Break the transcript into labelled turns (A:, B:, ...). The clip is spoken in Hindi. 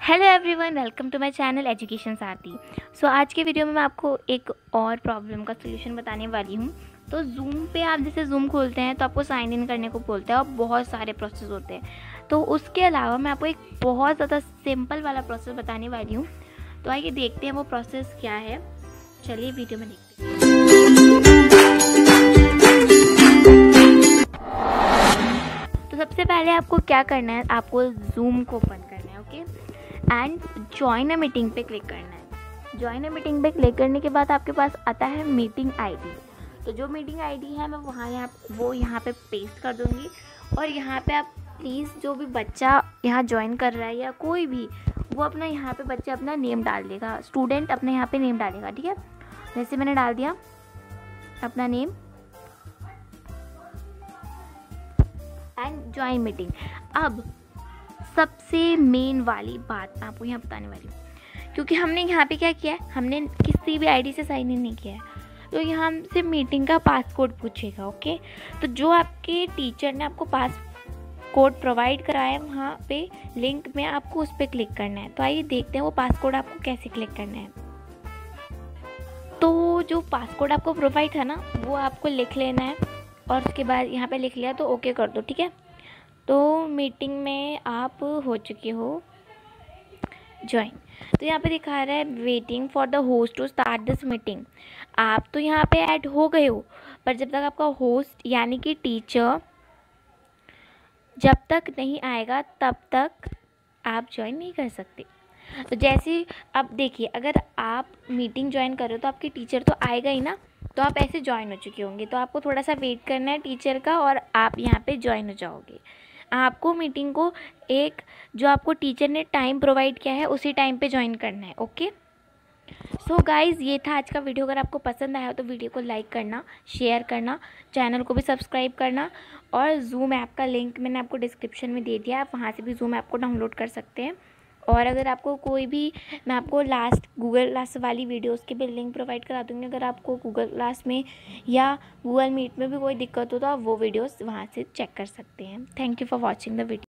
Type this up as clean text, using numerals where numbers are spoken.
A: Hello everyone, welcome to my channel Education Saathi. So आज के वीडियो में मैं आपको एक और प्रॉब्लम का सोल्यूशन बताने वाली हूँ। तो जूम पे आप जैसे जूम खोलते हैं तो आपको साइन इन करने को बोलते हैं और बहुत सारे प्रोसेस होते हैं। तो उसके अलावा मैं आपको एक बहुत ज़्यादा सिंपल वाला प्रोसेस बताने वाली हूँ। तो आइए देखते हैं वो प्रोसेस क्या है। चलिए वीडियो में देखते हैं। तो सबसे पहले आपको क्या करना है, आपको जूम को ओपन करना है, okay, and join a meeting पे क्लिक करना है। ज्वाइन अ मीटिंग पे क्लिक करने के बाद आपके पास आता है मीटिंग आईडी। तो जो मीटिंग आईडी है मैं यहाँ पे पेस्ट कर दूँगी। और यहाँ पे आप प्लीज़ जो भी बच्चा यहाँ ज्वाइन कर रहा है या कोई भी, वो अपना यहाँ पे बच्चा अपना नेम डाल देगा, स्टूडेंट अपने यहाँ पे नेम डालेगा, ठीक है। जैसे मैंने डाल दिया अपना नेम एंड ज्वाइन मीटिंग। अब सबसे मेन वाली बात मैं आपको यहाँ बताने वाली हूँ, क्योंकि हमने यहाँ पे क्या किया है, हमने किसी भी आईडी से साइन इन नहीं किया है। तो यहाँ हमसे मीटिंग का पासकोड पूछेगा, ओके। तो जो आपके टीचर ने आपको पास कोड प्रोवाइड कराया है, वहाँ पे लिंक में आपको उस पर क्लिक करना है। तो आइए देखते हैं वो पासकोड आपको कैसे क्लिक करना है। तो जो पासकोड आपको प्रोवाइड था ना, वो आपको लिख लेना है और उसके बाद यहाँ पे लिख लिया तो ओके कर दो, ठीक है। तो मीटिंग में आप हो चुके हो ज्वाइन। तो यहाँ पे दिखा रहा है waiting for the host to start this meeting. आप तो यहाँ पे ऐड हो गए हो, पर जब तक आपका होस्ट यानी कि टीचर जब तक नहीं आएगा तब तक आप ज्वाइन नहीं कर सकते। तो जैसे अब देखिए, अगर आप मीटिंग ज्वाइन कर रहे हो तो आपके टीचर तो आएगा ही ना, तो आप ऐसे ज्वाइन हो चुके होंगे। तो आपको थोड़ा सा वेट करना है टीचर का और आप यहाँ पे ज्वाइन हो जाओगे। आपको मीटिंग को एक जो आपको टीचर ने टाइम प्रोवाइड किया है उसी टाइम पे ज्वाइन करना है, ओके। सो गाइज़, ये था आज का वीडियो। अगर आपको पसंद आया हो तो वीडियो को लाइक करना, शेयर करना, चैनल को भी सब्सक्राइब करना। और जूम ऐप का लिंक मैंने आपको डिस्क्रिप्शन में दे दिया है, आप वहाँ से भी जूम ऐप को डाउनलोड कर सकते हैं। और अगर आपको कोई भी, मैं आपको लास्ट गूगल क्लास वाली वीडियोस के भी लिंक प्रोवाइड करा दूँगी। अगर आपको गूगल क्लास में या गूगल मीट में भी कोई दिक्कत हो तो आप वो वीडियोस वहाँ से चेक कर सकते हैं। Thank you for watching the video.